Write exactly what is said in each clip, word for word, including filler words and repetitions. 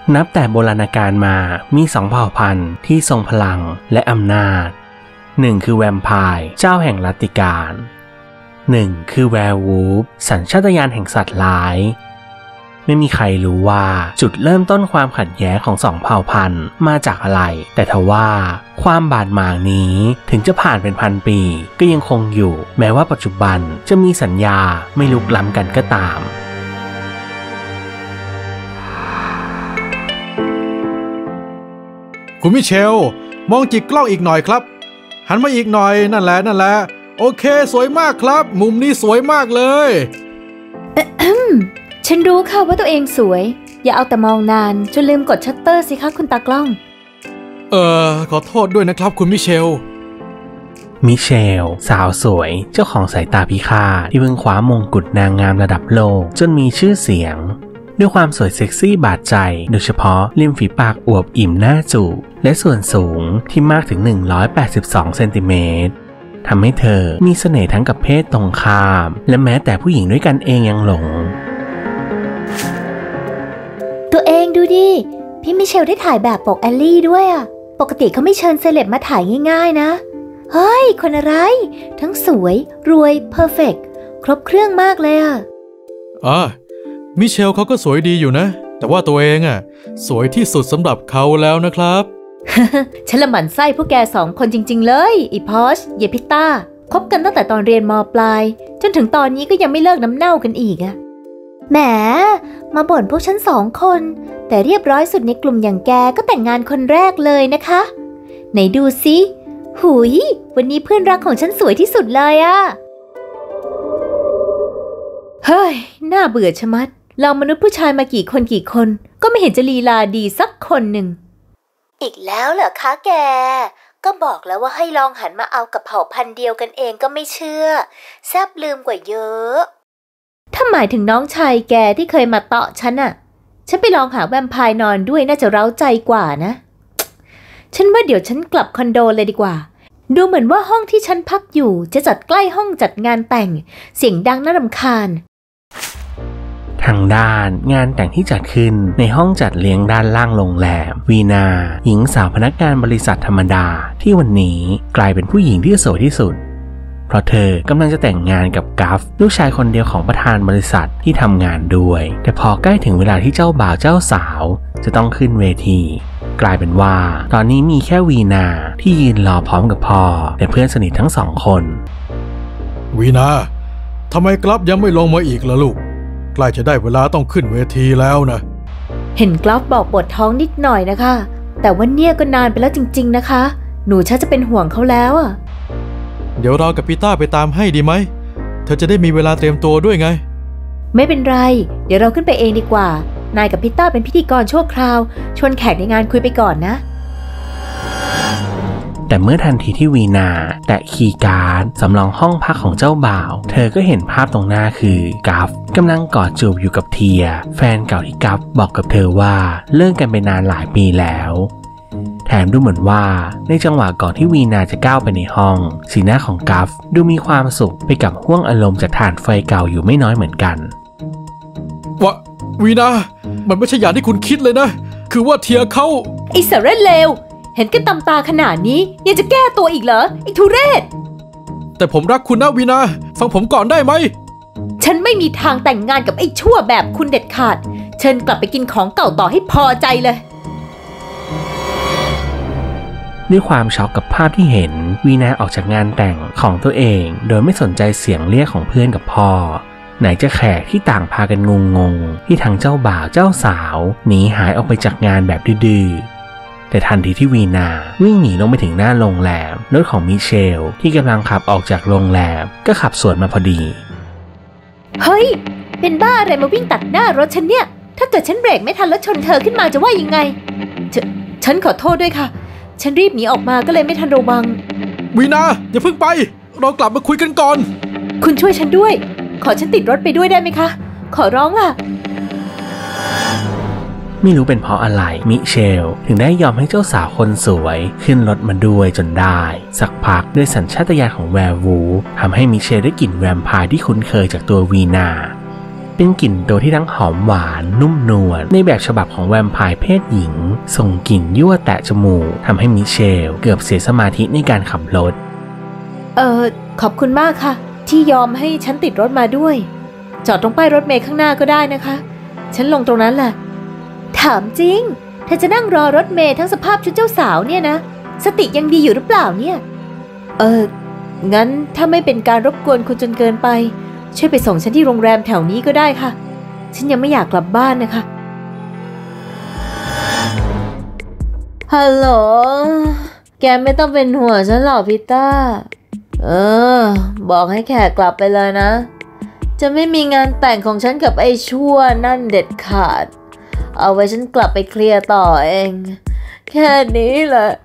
นับแต่โบราณกาลมามีสองเผ่าพันธุ์ที่ทรงพลังและอำนาจหนึ่งคือแวมไพร์เจ้าแห่งรัตติการหนึ่งคือแวร์วูฟสัญชาตญาณแห่งสัตว์ร้ายไม่มีใครรู้ว่าจุดเริ่มต้นความขัดแย้งของสองเผ่าพันธุ์มาจากอะไรแต่ทว่าความบาดหมางนี้ถึงจะผ่านเป็นพันปีก็ยังคงอยู่แม้ว่าปัจจุบันจะมีสัญญาไม่ลุกล้ำกันก็ตามคุณมิเชลมองจิกกล้องอีกหน่อยครับหันมาอีกหน่อยนั่นแหละนั่นแหละโอเคสวยมากครับมุมนี้สวยมากเลยฉันรู้ค่ะว่าตัวเองสวยอย่าเอาแต่มองนานจนลืมกดชัตเตอร์สิคะคุณตากล้องเออขอโทษด้วยนะครับคุณมิเชลมิเชลสาวสวยเจ้าของสายตาพิฆาตที่เพิ่งคว้ามงกุฎนางงามระดับโลกจนมีชื่อเสียงด้วยความสวยเซ็กซี่บาดใจโดยเฉพาะริมฝีปากอวบอิ่มหน้าจูบและส่วนสูงที่มากถึงหนึ่งร้อยแปดสิบสองเซนติเมตรทำให้เธอมีเสน่ห์ทั้งกับเพศตรงข้ามและแม้แต่ผู้หญิงด้วยกันเองยังหลงตัวเองดูดิพี่มิเชลได้ถ่ายแบบปกแอลลี่ด้วยอ่ะปกติเขาไม่เชิญเซเลบมาถ่ายง่ายๆนะเฮ้ยคนอะไรทั้งสวยรวยเพอร์เฟกต์ครบเครื่องมากเลยอ่ะอ่ามิเชลเขาก็สวยดีอยู่นะแต่ว่าตัวเองอ่ะสวยที่สุดสำหรับเขาแล้วนะครับฉันละหมั่นไส้พวกแกสองคนจริงๆเลยอีพอชเยพิต้าคบกันตั้งแต่ตอนเรียนม.ปลายจนถึงตอนนี้ก็ยังไม่เลิกน้ำเน่ากันอีกอ่ะแหมมาบ่นพวกฉันสองคนแต่เรียบร้อยสุดในกลุ่มอย่างแกก็แต่งงานคนแรกเลยนะคะไหนดูสิหุยวันนี้เพื่อนรักของฉันสวยที่สุดเลยอะเฮ้ยน่าเบื่อชะมัดเรามนุษย์ผู้ชายมากี่คนกี่คนก็ไม่เห็นจะลีลาดีสักคนหนึ่งอีกแล้วเหรอคะแกก็บอกแล้วว่าให้ลองหันมาเอากับเผ่าพันธุ์เดียวกันเองก็ไม่เชื่อแซ่บลืมกว่าเยอะถ้าหมายถึงน้องชายแกที่เคยมาเตาะฉันอะฉันไปลองหาแวมไพร์นอนด้วยน่าจะเร้าใจกว่านะฉันว่าเดี๋ยวฉันกลับคอนโดเลยดีกว่าดูเหมือนว่าห้องที่ฉันพักอยู่จะจัดใกล้ห้องจัดงานแต่งเสียงดังน่ารำคาญทางด้านงานแต่งที่จัดขึ้นในห้องจัดเลี้ยงด้านล่างโรงแรมวีนาหญิงสาวพนักงานบริษัทธรรมดาที่วันนี้กลายเป็นผู้หญิงที่สวยที่สุดเพราะเธอกำลังจะแต่งงานกับกัฟลูกชายคนเดียวของประธานบริษัทที่ทำงานด้วยแต่พอใกล้ถึงเวลาที่เจ้าบ่าวเจ้าสาวจะต้องขึ้นเวทีกลายเป็นว่าตอนนี้มีแค่วีนาที่ยืนรอพร้อมกับพ่อและเพื่อนสนิททั้งสองคนวีนาทำไมกลับยังไม่ลงมาอีกล่ะลูกใกล้จะได้เวลาต้องขึ้นเวทีแล้วนะเห็นกลับบอกปวดท้องนิดหน่อยนะคะแต่ว่าเนี่ยก็นานไปแล้วจริงๆนะคะหนูชักจะเป็นห่วงเขาแล้วอ่ะเดี๋ยวเรากับปีต้าไปตามให้ดีไหมเธอจะได้มีเวลาเตรียมตัวด้วยไงไม่เป็นไรเดี๋ยวเราขึ้นไปเองดีกว่านายกับปีต้าเป็นพิธีกรชั่วคราวชวนแขกในงานคุยไปก่อนนะแต่เมื่อทันทีที่วีนาแตะคีย์การ์ดสำรองห้องพักของเจ้าบ่าวเธอก็เห็นภาพตรงหน้าคือกัฟกำลังกอดจูบอยู่กับเทียแฟนเก่าที่กัฟบอกกับเธอว่าเลิกกันไปนานหลายปีแล้วแถมดูเหมือนว่าในจังหวะก่อนที่วีนาจะก้าวไปในห้องสีหน้าของกัฟดูมีความสุขไปกับห้วงอารมณ์จากถ่านไฟเก่าอยู่ไม่น้อยเหมือนกันวะวีนามันไม่ใช่อย่างที่คุณคิดเลยนะคือว่าเทียเขาไอ้สารเลวเห็นกันตำตาขนาดนี้ยังจะแก้ตัวอีกเหรอไอ้ทุเรศแต่ผมรักคุณนะวีนาฟังผมก่อนได้ไหมฉันไม่มีทางแต่งงานกับไอ้ชั่วแบบคุณเด็ดขาดเชิญกลับไปกินของเก่าต่อให้พอใจเลยด้วยความช็อกกับภาพที่เห็นวีนาออกจากงานแต่งของตัวเองโดยไม่สนใจเสียงเรียกของเพื่อนกับพ่อไหนจะแขกที่ต่างพากันงงงที่ทั้งเจ้าบ่าวเจ้าสาวหนีหายออกไปจากงานแบบดื้อแต่ทันทีที่วีนาวิ่งหนีลงไปถึงหน้าโรงแรมรถของมิเชลที่กำลังขับออกจากโรงแรมก็ขับสวนมาพอดีเฮ้ยเป็นบ้าอะไรมาวิ่งตัดหน้ารถฉันเนี่ยถ้าเกิดฉันเบรกไม่ทันแล้วชนเธอขึ้นมาจะว่ายังไงฉฉันขอโทษด้วยค่ะฉันรีบหนีออกมาก็เลยไม่ทันระวังวีนาอย่าเพิ่งไปเรากลับมาคุยกันก่อนคุณช่วยฉันด้วยขอฉันติดรถไปด้วยได้ไหมคะขอร้องล่ะไม่รู้เป็นเพราะอะไรมิเชลถึงได้ยอมให้เจ้าสาวคนสวยขึ้นรถมาด้วยจนได้สักพักด้วยสัญชาตญาณของแวร์วูฟทำให้มิเชลได้กลิ่นแวมไพร์ที่คุ้นเคยจากตัววีนาเป็นกลิ่นตัวที่ทั้งหอมหวานนุ่มนวลในแบบฉบับของแวมไพร์เพศหญิงส่งกลิ่นยั่วแตะจมูกทำให้มิเชลเกือบเสียสมาธิในการขับรถเออขอบคุณมากค่ะที่ยอมให้ฉันติดรถมาด้วยจอดตรงป้ายรถเมล์ข้างหน้าก็ได้นะคะฉันลงตรงนั้นแหละถามจริงเธอจะนั่งรอรถเมล์ทั้งสภาพชุดเจ้าสาวเนี่ยนะสติยังดีอยู่หรือเปล่าเนี่ยเอองั้นถ้าไม่เป็นการรบกวนคุณจนเกินไปช่วยไปส่งฉันที่โรงแรมแถวนี้ก็ได้ค่ะฉันยังไม่อยากกลับบ้านนะคะฮัลโหลแกไม่ต้องเป็นห่วงฉันหรอกพีต้าเออบอกให้แขกกลับไปเลยนะจะไม่มีงานแต่งของฉันกับไอ้ชั่วนั่นเด็ดขาดเอาไว้ฉันกลับไปเคลียร์ต่อเองแค่นี้แหละ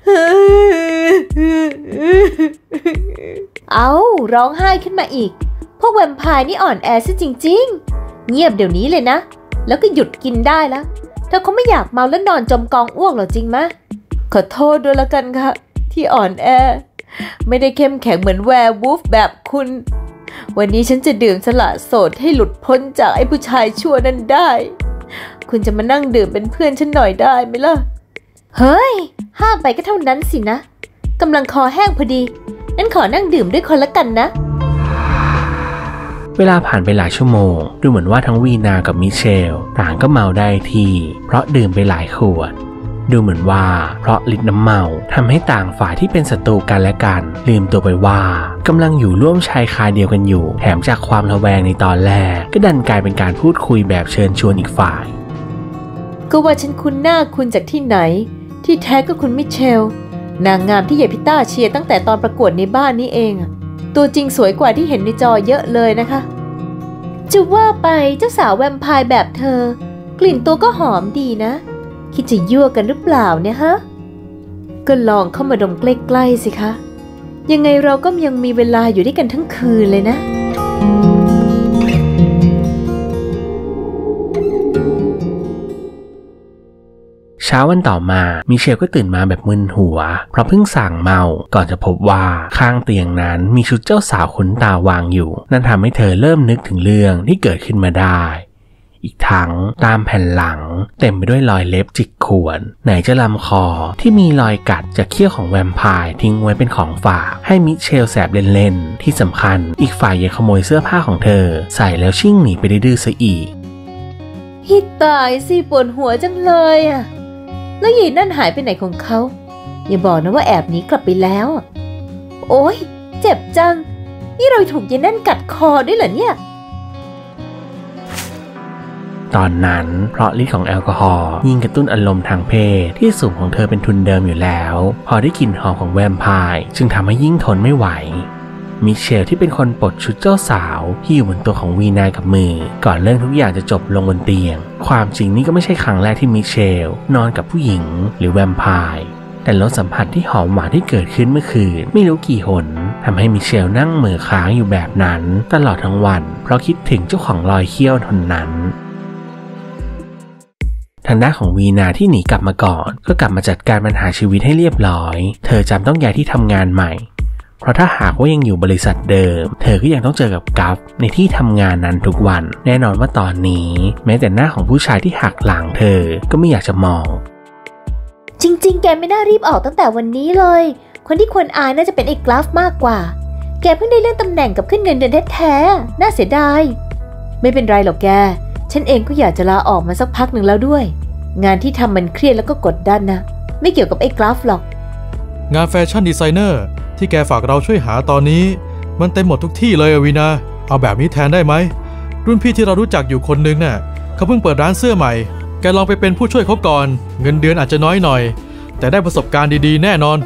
เอาร้องไห้ขึ้นมาอีกพวกแวมไพร์นี่อ่อนแอซะจริงๆเงียบเดี๋ยวนี้เลยนะแล้วก็หยุดกินได้แล้วเธอคงไม่อยากเมาแล้วนอนจมกองอ้วกหรอจริงไหมขอโทษด้วยละกันค่ะที่อ่อนแอไม่ได้เข้มแข็งเหมือนแวร์วูฟแบบคุณวันนี้ฉันจะดื่มสละโสดให้หลุดพ้นจากไอ้ผู้ชายชั่วนั้นได้คุณจะมานั่งดื่มเป็นเพื่อนฉันหน่อยได้ไหมล่ะเฮ้ยห้ามไปก็เท่านั้นสินะกำลังคอแห้งพอดีงั้นขอนั่งดื่มด้วยคนละกันนะเวลาผ่านไปหลายชั่วโมงดูเหมือนว่าทั้งวีนากับมิเชลต่างก็เมาได้ทีเพราะดื่มไปหลายขวดดูเหมือนว่าเพราะฤทธิ์น้ำเมาทำให้ต่างฝ่ายที่เป็นศัตรูกันและกันลืมตัวไปว่ากำลังอยู่ร่วมชายคาเดียวกันอยู่แถมจากความระแวงในตอนแรกก็ดันกลายเป็นการพูดคุยแบบเชิญชวนอีกฝ่ายก็ว่าฉันคุ้นหน้าคุณจากที่ไหนที่แท้ก็คุณมิเชลนางงามที่ยายพิต้าเชียร์ตั้งแต่ตอนประกวดในบ้านนี้เองตัวจริงสวยกว่าที่เห็นในจอเยอะเลยนะคะจะว่าไปเจ้าสาวแวมไพร์แบบเธอกลิ่นตัวก็หอมดีนะคิดจะยั่วกันหรือเปล่าเนี่ยฮะก็ลองเข้ามาดมใกล้ๆสิคะยังไงเราก็ยังมีเวลาอยู่ด้วยกันทั้งคืนเลยนะเช้าวันต่อมามิเชลก็ตื่นมาแบบมึนหัวเพราะเพิ่งสั่งเมาก่อนจะพบว่าข้างเตียงนั้นมีชุดเจ้าสาวขนตาวางอยู่นั่นทำให้เธอเริ่มนึกถึงเรื่องที่เกิดขึ้นมาได้อีกทั้งตามแผ่นหลังเต็มไปด้วยรอยเล็บจิกข่วนไหนจะลำคอที่มีรอยกัดจากเขี้ยวของแวมไพร์ทิ้งไว้เป็นของฝากให้มิเชลแสบเล่นๆที่สำคัญอีกฝ่ายยังขโมยเสื้อผ้าของเธอใส่แล้วชิ่งหนีไปดื้อๆซะอีกฮิตตายสิปวดหัวจังเลยอ่ะแล้วยายนั่นหายไปไหนของเขาอย่าบอกนะว่าแอบหนีกลับไปแล้วโอ๊ยเจ็บจังนี่เราถูกยายนั่นกัดคอด้วยเหรอเนี่ยตอนนั้นเพราะฤทธิ์ของแอลกอฮอล์ยิ่งกระตุ้นอารมณ์ทางเพศที่สูงของเธอเป็นทุนเดิมอยู่แล้วพอได้กลิ่นหอมของแวมไพร์จึงทำให้ยิ่งทนไม่ไหวมิเชลที่เป็นคนปลดชุดเจ้าสาวที่อยู่บนตัวของวีนากับมือก่อนเรื่องทุกอย่างจะจบลงบนเตียงความจริงนี่ก็ไม่ใช่ครั้งแรกที่มิเชลนอนกับผู้หญิงหรือแวมไพร์แต่รสสัมผัสที่หอมหวานที่เกิดขึ้นเมื่อคืนไม่รู้กี่หนทำให้มิเชลนั่งเหม่อค้างอยู่แบบนั้นตลอดทั้งวันเพราะคิดถึงเจ้าของรอยเขี้ยวทนนั้นทางด้านของวีนาที่หนีกลับมาก่อนก็กลับมาจัดการปัญหาชีวิตให้เรียบร้อยเธอจำต้องย้ายที่ทำงานใหม่เพราะถ้าหากว่ายังอยู่บริษัทเดิมเธอก็ยังต้องเจอกับกัฟในที่ทำงานนั้นทุกวันแน่นอนว่าตอนนี้แม้แต่หน้าของผู้ชายที่หักหลังเธอก็ไม่อยากจะมองจริงๆแกไม่น่ารีบออกตั้งแต่วันนี้เลยคนที่ควรอายน่าจะเป็นไอ้กราฟมากกว่าแกเพิ่งได้เลื่อนตำแหน่งกับขึ้นเงินเดือนแท้ๆน่าเสียดายไม่เป็นไรหรอกแกฉันเองก็อยากจะลาออกมาสักพักหนึ่งแล้วด้วยงานที่ทำมันเครียดแล้วก็กดดันนะไม่เกี่ยวกับไอ้กราฟหรอกงานแฟชั่นดีไซเนอร์ที่แกฝากเราช่วยหาตอนนี้มันเต็มหมดทุกที่เลยวีนาเอาแบบนี้แทนได้ไหมรุ่นพี่ที่เรารู้จักอยู่คนนึงน่ะเขาเพิ่งเปิดร้านเสื้อใหม่แกลองไปเป็นผู้ช่วยเขาก่อนเงินเดือนอาจจะน้อยหน่อยแต่ได้ประสบการณ์ดีๆแน่นอน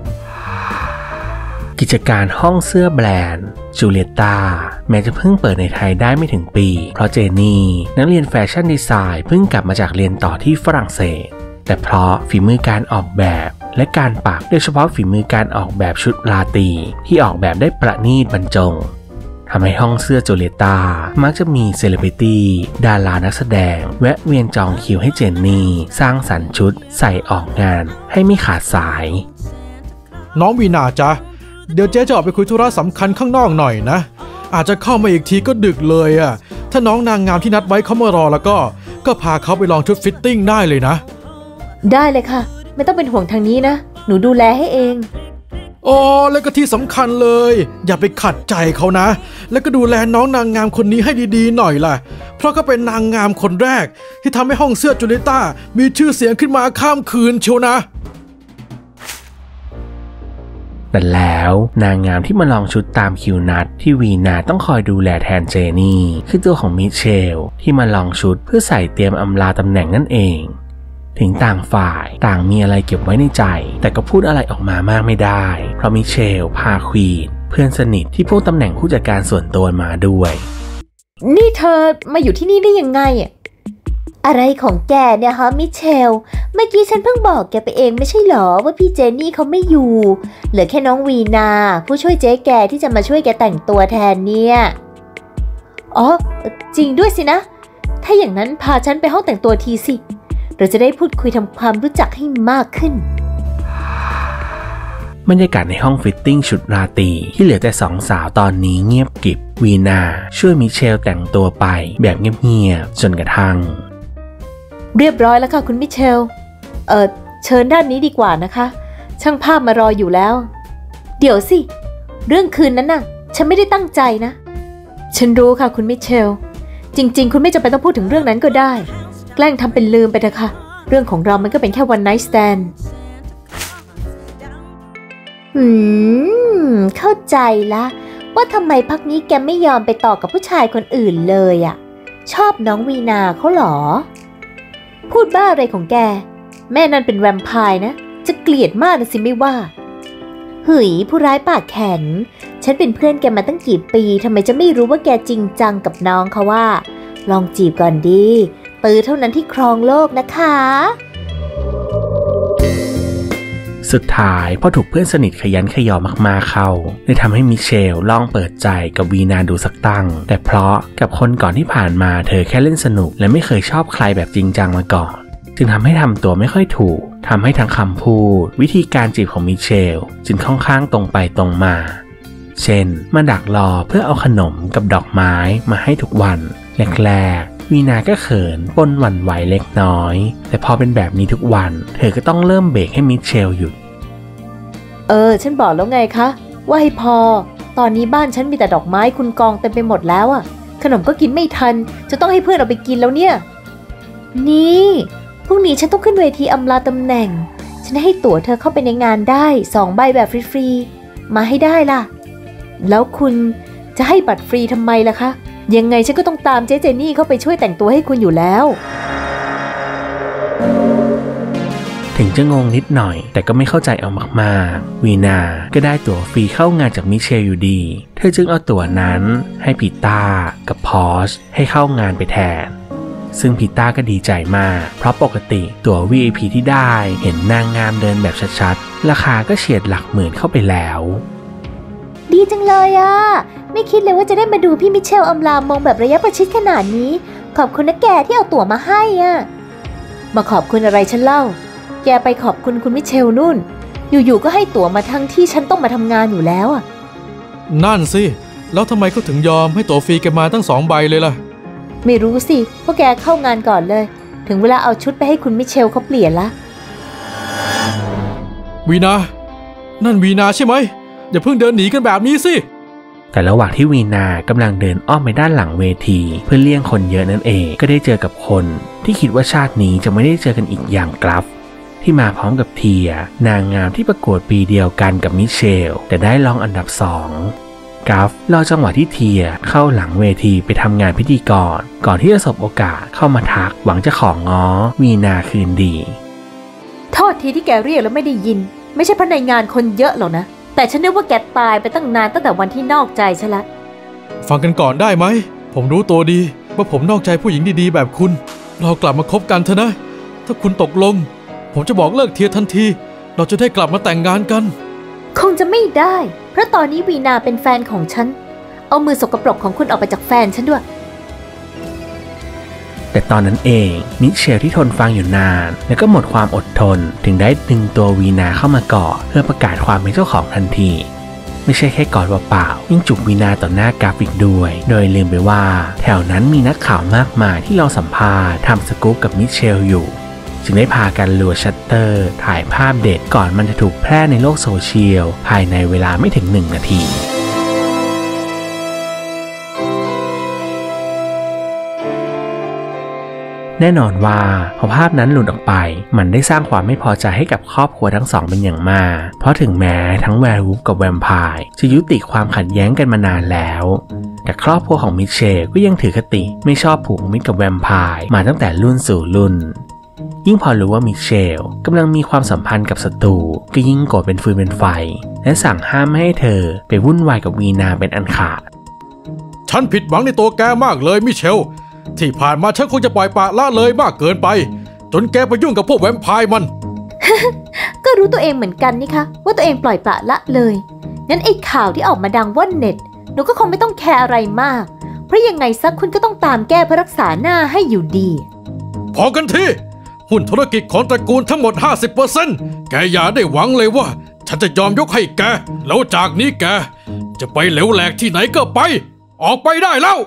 กิจการห้องเสื้อแบรนด์จูเลียตาแม้จะเพิ่งเปิดในไทยได้ไม่ถึงปีเพราะเจนี่นักเรียนแฟชั่นดีไซน์เพิ่งกลับมาจากเรียนต่อที่ฝรั่งเศสแต่เพราะฝีมือการออกแบบและการปักโดยเฉพาะฝีมือการออกแบบชุดราตรีที่ออกแบบได้ประณีตบรรจงทำให้ห้องเสื้อจูเลียตามักจะมีเซเลบริตี้ดารานักแสดงแวะเวียนจองคิวให้เจนนี่สร้างสรรค์ชุดใส่ออกงานให้ไม่ขาดสายน้องวีนาจ๊ะเดี๋ยวเจ๊จะออกไปคุยธุระสำคัญข้างนอกหน่อยนะอาจจะเข้ามาอีกทีก็ดึกเลยอ่ะถ้าน้องนางงามที่นัดไว้เขามารอแล้วก็ก็พาเขาไปลองชุดฟิตติ้งได้เลยนะได้เลยค่ะไม่ต้องเป็นห่วงทางนี้นะหนูดูแลให้เองอ๋อแล้วก็ที่สำคัญเลยอย่าไปขัดใจเขานะแล้วก็ดูแลน้องนางงามคนนี้ให้ดีๆหน่อยล่ะเพราะเขาเป็นนางงามคนแรกที่ทำให้ห้องเสื้อจูเลต้ามีชื่อเสียงขึ้นมาข้ามคืนเชียวนะแต่แล้วนางงามที่มาลองชุดตามคิวนัดที่วีนาต้องคอยดูแลแทนเจนี่คือตัวของมิเชลที่มาลองชุดเพื่อใส่เตรียมอำลาตำแหน่งนั่นเองถึงต่างฝ่ายต่างมีอะไรเก็บไว้ในใจแต่ก็พูดอะไรออกมามากไม่ได้เพราะมิเชลพาควีนเพื่อนสนิทที่พวกตำแหน่งผู้จัดการส่วนตัวมาด้วยนี่เธอมาอยู่ที่นี่ได้ยังไงอะอะไรของแกเนี่ยฮะมิเชลเมื่อกี้ฉันเพิ่งบอกแกไปเองไม่ใช่หรอว่าพี่เจนนี่เขาไม่อยู่เหลือแค่น้องวีนาผู้ช่วยเจ๊แกที่จะมาช่วยแกแต่งตัวแทนเนี่ยอ๋อจริงด้วยสินะถ้าอย่างนั้นพาฉันไปห้องแต่งตัวทีสิเราจะได้พูดคุยทำความรู้จักให้มากขึ้นบรรยากาศในห้องฟิตติ้งชุดราตรีที่เหลือแต่สองสาวตอนนี้เงียบกริบวีนาช่วยมิเชลแต่งตัวไปแบบเงียบๆจนกระทั่งเรียบร้อยแล้วค่ะคุณมิเชลเอ่อเชิญด้านนี้ดีกว่านะคะช่างภาพมารออยู่แล้วเดี๋ยวสิเรื่องคืนนั้นน่ะฉันไม่ได้ตั้งใจนะฉันรู้ค่ะคุณมิเชลจริงๆคุณไม่จำเป็นต้องพูดถึงเรื่องนั้นก็ได้แกล้งทำเป็นลืมไปเถอะค่ะเรื่องของเรามันก็เป็นแค่วันไนท์สแตนด์อืมเข้าใจละว่าทำไมพักนี้แกไม่ยอมไปต่อกับผู้ชายคนอื่นเลยอ่ะชอบน้องวีนาเขาหรอพูดบ้าอะไรของแกแม่นั่นเป็นแวมไพร์นะจะเกลียดมากนะสิไม่ว่าหึยผู้ร้ายปากแข็งฉันเป็นเพื่อนแกมาตั้งกี่ปีทำไมจะไม่รู้ว่าแกจริงจังกับน้องเขาว่าลองจีบก่อนดีปือเท่านั้นที่ครองโลกนะคะสุดท้ายพอถูกเพื่อนสนิทขยันขยอมากๆเข้าเลยทำให้มิเชลลองเปิดใจกับวีนาดูสักตั้งแต่เพราะกับคนก่อนที่ผ่านมาเธอแค่เล่นสนุกและไม่เคยชอบใครแบบจริงจังมาก่อนจึงทำให้ทำตัวไม่ค่อยถูกทำให้ทั้งคำพูดวิธีการจีบของมิเชลจึงค่อนข้างตรงไปตรงมาเช่นมาดักรอเพื่อเอาขนมกับดอกไม้มาให้ทุกวันแรกๆวีนาก็เขินปนหวั่นไหวเล็กน้อยแต่พอเป็นแบบนี้ทุกวันเธอก็ต้องเริ่มเบรกให้มิเชลหยุดเออฉันบอกแล้วไงคะว่าให้พอตอนนี้บ้านฉันมีแต่ดอกไม้คุณกองเต็มไปหมดแล้วอะขนมก็กินไม่ทันจะต้องให้เพื่อนเอาไปกินแล้วเนี่ยนี่พรุ่งนี้ฉันต้องขึ้นเวทีอำลาตำแหน่งฉันให้ตั๋วเธอเข้าไปในงานได้สองใบแบบฟรีๆมาให้ได้ล่ะแล้วคุณจะให้บัตรฟรีทำไมล่ะคะยังไงฉันก็ต้องตามเจ๊เจนี่เข้าไปช่วยแต่งตัวให้คุณอยู่แล้วถึงจะงงนิดหน่อยแต่ก็ไม่เข้าใจเอามากๆวีนาก็ได้ตั๋วฟรีเข้างานจากมิเชลอยู่ดีเธอจึงเอาตั๋วนั้นให้พีต้ากับพอชให้เข้างานไปแทนซึ่งพีต้าก็ดีใจมากเพราะปกติตั๋ว วี ไอ พี ที่ได้เห็นนางงามเดินแบบชัดๆราคาก็เฉียดหลักหมื่นเข้าไปแล้วดีจังเลยอ่ะไม่คิดเลยว่าจะได้มาดูพี่มิเชลอำลามองแบบระยะประชิดขนาดนี้ขอบคุณนะแกที่เอาตั๋วมาให้อ่ะมาขอบคุณอะไรฉันเล่าแกไปขอบคุณคุณมิเชลนู่นอยู่ๆก็ให้ตั๋วมาทั้งที่ฉันต้องมาทำงานอยู่แล้วอ่ะนั่นสิแล้วทำไมเขาถึงยอมให้ตั๋วฟรีแกมาตั้งสองใบเลยล่ะไม่รู้สิเพราะแกเข้างานก่อนเลยถึงเวลาเอาชุดไปให้คุณมิเชลเขาเปลี่ยนละวีนานั่นวีนาใช่ไหมอย่าเพิ่งเดินหนีกันแบบนี้สิแต่ระหว่างที่วีนากำลังเดินอ้อมไปด้านหลังเวทีเพื่อเลี่ยงคนเยอะนั่นเองก็ได้เจอกับคนที่คิดว่าชาตินี้จะไม่ได้เจอกันอีกอย่างกราฟที่มาพร้อมกับเทียนางงามที่ประกวดปีเดียวกันกับมิเชลแต่ได้รองอันดับสองกราฟรอจังหวะที่เทียเข้าหลังเวทีไปทำงานพิธีกรก่อนที่จะสบโอกาสเข้ามาทักหวังจะของง้อวีนาคืนดีโทษทีที่แกเรียกแล้วไม่ได้ยินไม่ใช่เพราะในงานคนเยอะหรอกนะแต่ฉันนึกว่าแกตายไปตั้งนานตั้งแต่วันที่นอกใจฉันละฟังกันก่อนได้ไหมผมรู้ตัวดีว่าผมนอกใจผู้หญิงดีๆแบบคุณเรากลับมาคบกันเถอะนะถ้าคุณตกลงผมจะบอกเลิกเทียทันทีเราจะได้กลับมาแต่งงานกันคงจะไม่ได้เพราะตอนนี้วีนาเป็นแฟนของฉันเอามือสกปรกของคุณออกไปจากแฟนฉันด้วยแต่ตอนนั้นเองมิเชลที่ทนฟังอยู่นานแล้วก็หมดความอดทนถึงได้ดึงตัววีนาเข้ามากอดเพื่อประกาศความเป็นเจ้าของทันทีไม่ใช่แค่กอดเปล่าๆยังจูบวีนาต่อหน้ากราฟอีกด้วยโดยลืมไปว่าแถวนั้นมีนักข่าวมากมายที่รอสัมภาษณ์ทำสกู๊ปกับมิเชลอยู่จึงได้พากันลัวชัตเตอร์ถ่ายภาพเด็ดก่อนมันจะถูกแพร่ในโลกโซเชียลภายในเวลาไม่ถึงหนึ่งนาทีแน่นอนว่าพอภาพนั้นหลุดออกไปมันได้สร้างความไม่พอใจให้กับครอบครัวทั้งสองเป็นอย่างมากเพราะถึงแม้ทั้งแวร์วูฟกับแวมไพร์จะยุติความขัดแย้งกันมานานแล้วแต่ครอบครัวของมิเชลก็ยังถือคติไม่ชอบผูกมิตรกับแวมไพร์มาตั้งแต่รุ่นสู่รุ่นยิ่งพอรู้ว่ามิเชลกำลังมีความสัมพันธ์กับศัตรูก็ยิ่งโกรธเป็นฟืนเป็นไฟและสั่งห้ามไม่ให้เธอไปวุ่นวายกับวีนาเป็นอันขาดฉันผิดหวังในตัวแกมากเลยมิเชลที่ผ่านมาฉันคงจะปล่อยปละละเลยมากเกินไปจนแกไปยุ่งกับพวกแวมไพร์มันก็รู้ตัวเองเหมือนกันนี่คะว่าตัวเองปล่อยปละละเลยงั้นไอ้ข่าวที่ออกมาดังว่อนเน็ตหนูก็คงไม่ต้องแคร์อะไรมากเพราะยังไงซักคุณก็ต้องตามแก้เพื่อรักษาหน้าให้อยู่ดีพอกันทีหุ้นธุรกิจของตระกูลทั้งหมด ห้าสิบเปอร์เซ็นต์ แกอย่าได้หวังเลยว่าฉันจะยอมยกให้แกแล้วจากนี้แกจะไปเหลวแหลกที่ไหนก็ไปออกไปได้แล้ว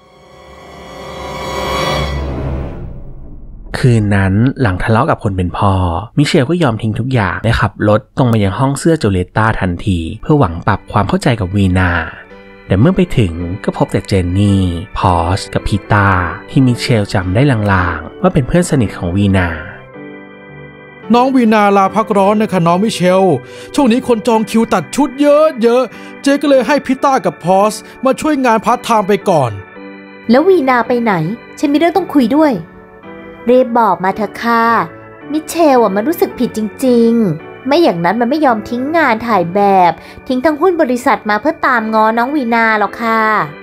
คืนนั้นหลังทะเลาะกับคนเป็นพ่อมิเชลก็ยอมทิ้งทุกอย่างและขับรถตรงมายังห้องเสื้อโจเลตตาทันทีเพื่อหวังปรับความเข้าใจกับวีนาแต่เมื่อไปถึงก็พบแต่เจนนี่พอชกับพีตาที่มิเชลจำได้ลางๆว่าเป็นเพื่อนสนิทของวีนาน้องวีนาลาพักร้อนนะคะน้องมิเชลช่วงนี้คนจองคิวตัดชุดเยอะๆเจก็เลยให้พีตากับพอชมาช่วยงานพาร์ทไทม์ไปก่อนแล้ววีนาไปไหนฉันมีเรื่องต้องคุยด้วยเรบบอกมาเถอะค่ะมิเชลอ่ะมันรู้สึกผิดจริงๆไม่อย่างนั้นมันไม่ยอมทิ้งงานถ่ายแบบทิ้งทั้งหุ้นบริษัทมาเพื่อตามง้อน้องวีนาหรอกค่ะ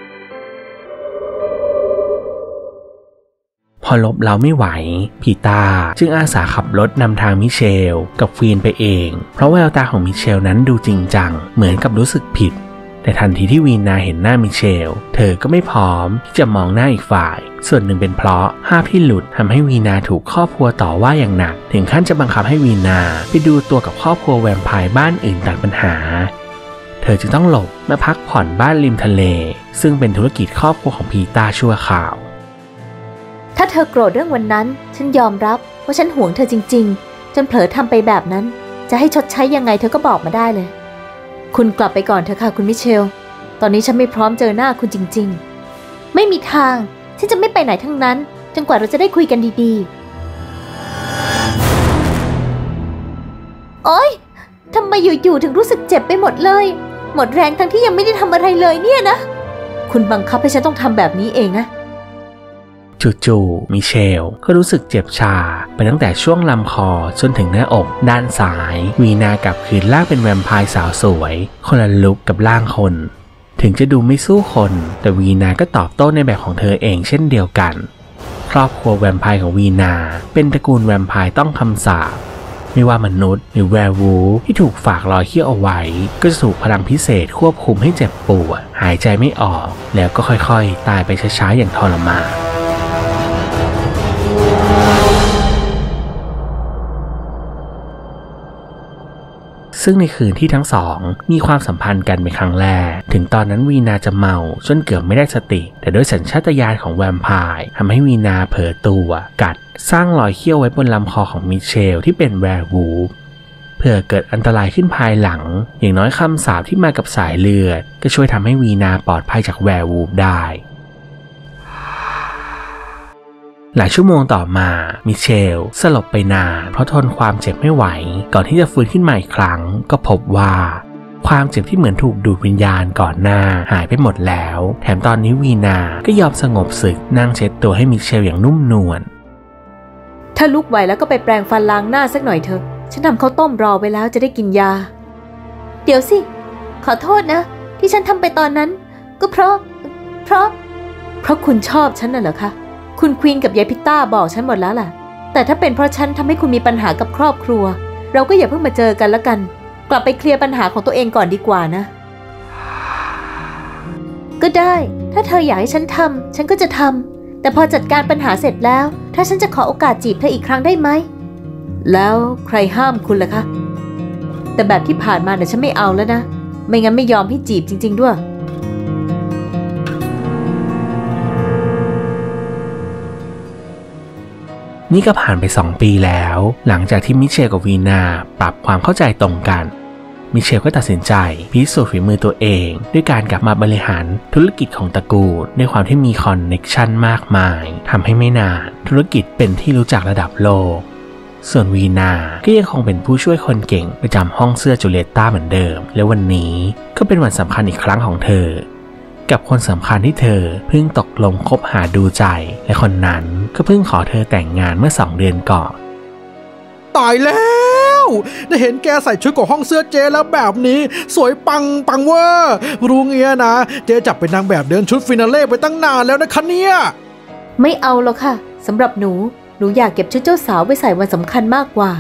พอลบเราไม่ไหวพีตาจึงอาสาขับรถนำทางมิเชลกับฟีนไปเองเพราะแววตาของมิเชลนั้นดูจริงจังเหมือนกับรู้สึกผิดแต่ทันทีที่วีนาเห็นหน้ามิเชลเธอก็ไม่พร้อมที่จะมองหน้าอีกฝ่ายส่วนหนึ่งเป็นเพราะภาพที่หลุดทำให้วีนาถูกครอบครัวต่อว่าอย่างหนักถึงขั้นจะบังคับให้วีนาไปดูตัวกับครอบครัวแวมไพร์บ้านอื่นตัดปัญหาเธอจึงต้องหลบมาพักผ่อนบ้านริมทะเลซึ่งเป็นธุรกิจครอบครัวของพีตาชั่วคราวถ้าเธอโกรธเรื่องวันนั้นฉันยอมรับว่าฉันห่วงเธอจริงๆจนเผลอทำไปแบบนั้นจะให้ชดใช้ยังไงเธอก็บอกมาได้เลยคุณกลับไปก่อนเถอะค่ะคุณมิเชลตอนนี้ฉันไม่พร้อมเจอหน้าคุณจริงๆไม่มีทางฉันจะไม่ไปไหนทั้งนั้นจนกว่าเราจะได้คุยกันดีๆโอ๊ยทำไมอยู่ๆถึงรู้สึกเจ็บไปหมดเลยหมดแรงทั้งที่ยังไม่ได้ทำอะไรเลยเนี่ยนะคุณบังคับให้ฉันต้องทำแบบนี้เองนะจู่ๆมิเชลก็รู้สึกเจ็บชาไปตั้งแต่ช่วงลำคอจนถึงหน้าอกด้านซ้ายวีนากลับคืนร่างเป็นแวมไพร์สาวสวยคนละลุคกับร่างคนถึงจะดูไม่สู้คนแต่วีนาก็ตอบโต้ในแบบของเธอเองเช่นเดียวกันครอบครัวแวมไพร์ของวีนาเป็นตระกูลแวมไพร์ต้องคำสาปไม่ว่ามนุษย์หรือแวร์วูฟที่ถูกฝากรอยเขี้ยวเอาไว้ก็จะถูกพลังพิเศษควบคุมให้เจ็บปวดหายใจไม่ออกแล้วก็ค่อยๆตายไปช้าๆอย่างทรมานซึ่งในคืนที่ทั้งสองมีความสัมพันธ์กันเป็นครั้งแรกถึงตอนนั้นวีนาจะเมาจนเกือบไม่ได้สติแต่ด้วยสัญชาตญาณของแวมไพร์ทำให้วีนาเผลอตัวกัดสร้างรอยเขี้ยวไว้บนลำคอของมิเชลที่เป็นแวร์วูฟเพื่อเกิดอันตรายขึ้นภายหลังอย่างน้อยคำสาปที่มากับสายเลือดก็ช่วยทำให้วีนาปลอดภัยจากแวร์วูฟได้หลายชั่วโมงต่อมามิเชลสลบไปนานเพราะทนความเจ็บไม่ไหวก่อนที่จะฟื้นขึ้นมาอีกครั้งก็พบว่าความเจ็บที่เหมือนถูกดูดวิญญาณก่อนหน้าหายไปหมดแล้วแถมตอนนี้วีนาก็ยอมสงบศึกนั่งเช็ดตัวให้มิเชลอย่างนุ่มนวลถ้าลุกไหวแล้วก็ไปแปรงฟันล้างหน้าสักหน่อยเถอะฉันทำข้าวต้มรอไว้แล้วจะได้กินยาเดี๋ยวสิขอโทษนะที่ฉันทำไปตอนนั้นก็เพราะเพราะเพราะคุณชอบฉันน่ะเหรอคะคุณควีนกับยายพิต้าบอกฉันหมดแล้วล่ะแต่ถ้าเป็นเพราะฉันทำให้คุณมีปัญหากับครอบครัวเราก็อย่าเพิ่งมาเจอกันละกันกลับไปเคลียร์ปัญหาของตัวเองก่อนดีกว่านะก็ได้ถ้าเธออยากให้ฉันทำฉันก็จะทำแต่พอจัดการปัญหาเสร็จแล้วถ้าฉันจะขอโอกาสจีบเธออีกครั้งได้ไหมแล้วใครห้ามคุณล่ะคะแต่แบบที่ผ่านมาเนี่ยฉันไม่เอาแล้วนะไม่งั้นไม่ยอมให้จีบจริงๆด้วยนี่ก็ผ่านไปสองปีแล้วหลังจากที่มิเชลกับวีนาปรับความเข้าใจตรงกันมิเชลก็ตัดสินใจพิสูจน์ฝีมือตัวเองด้วยการกลับมาบริหารธุรกิจของตระกูลด้วยความที่มีคอนเน็กชันมากมายทำให้ไม่นานธุรกิจเป็นที่รู้จักระดับโลกส่วนวีนาก็ยังคงเป็นผู้ช่วยคนเก่งประจำห้องเสื้อจูเลียตต้าเหมือนเดิมและวันนี้ก็เป็นวันสำคัญอีกครั้งของเธอกับคนสำคัญที่เธอเพิ่งตกลงคบหาดูใจและคนนั้นก็เพิ่งขอเธอแต่งงานเมื่อสองเดือนก่อนตายแล้วได้เห็นแกใส่ชุดของห้องเสื้อเจแล้วแบบนี้สวยปังปังเวอร์รู้เงี้ยนะเจจับเป็นนางแบบเดินชุดฟินาเล่ไปตั้งนานแล้วนะคะเนี่ยไม่เอาหรอกค่ะสำหรับหนูหนูอยากเก็บชุดเจ้าสาวไว้ใส่วันสำคัญมากกว่า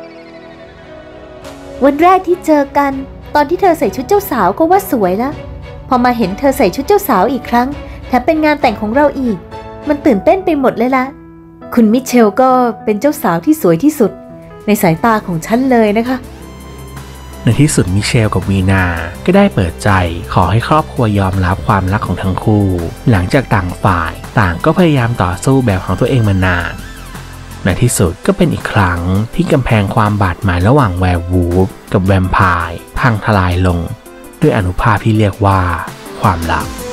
วันแรกที่เจอกันตอนที่เธอใส่ชุดเจ้าสาวก็ว่าสวยแล้วพอมาเห็นเธอใส่ชุดเจ้าสาวอีกครั้งแถมเป็นงานแต่งของเราอีกมันตื่นเต้นไปหมดเลยละคุณมิเชลก็เป็นเจ้าสาวที่สวยที่สุดในสายตาของฉันเลยนะคะในที่สุดมิเชลกับวีนาก็ได้เปิดใจขอให้ครอบครัวยอมรับความรักของทั้งคู่หลังจากต่างฝ่ายต่างก็พยายามต่อสู้แบบของตัวเองมานานในที่สุดก็เป็นอีกครั้งที่กำแพงความบาดหมางระหว่างแวร์วูฟกับแวมไพร์พังทลายลงด้วยอนุภาพที่เรียกว่าความรัก